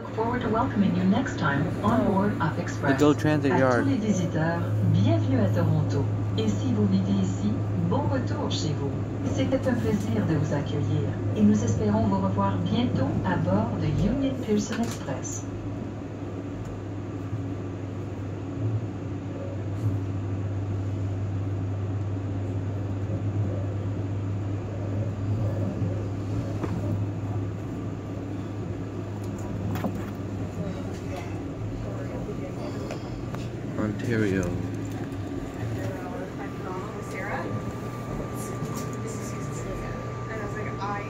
Look forward to welcoming you next time on board Up Express. The GO Transit À Yard. tous les visiteurs, bienvenue à Toronto. Et si vous vivez ici, bon retour chez vous. C'était un plaisir de vous accueillir et nous espérons vous revoir bientôt à bord de Union Pearson Express. Ontario.